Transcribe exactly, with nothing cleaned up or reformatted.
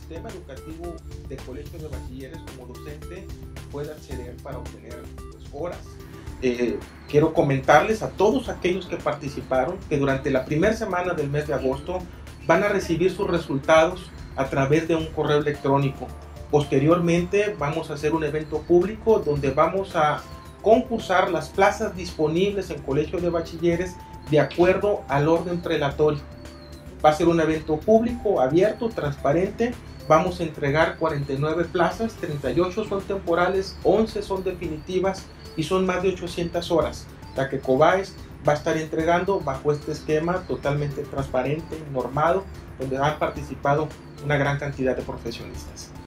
sistema educativo de colegio de bachilleres como docente puede acceder para obtener pues, horas. Eh, quiero comentarles a todos aquellos que participaron que durante la primera semana del mes de agosto van a recibir sus resultados a través de un correo electrónico. Posteriormente vamos a hacer un evento público donde vamos a concursar las plazas disponibles en colegio de bachilleres de acuerdo al orden prelatorio. Va a ser un evento público, abierto, transparente. Vamos a entregar cuarenta y nueve plazas, treinta y ocho son temporales, once son definitivas y son más de ochocientas horas, la que COBAES va a estar entregando bajo este esquema totalmente transparente, normado, donde han participado una gran cantidad de profesionistas.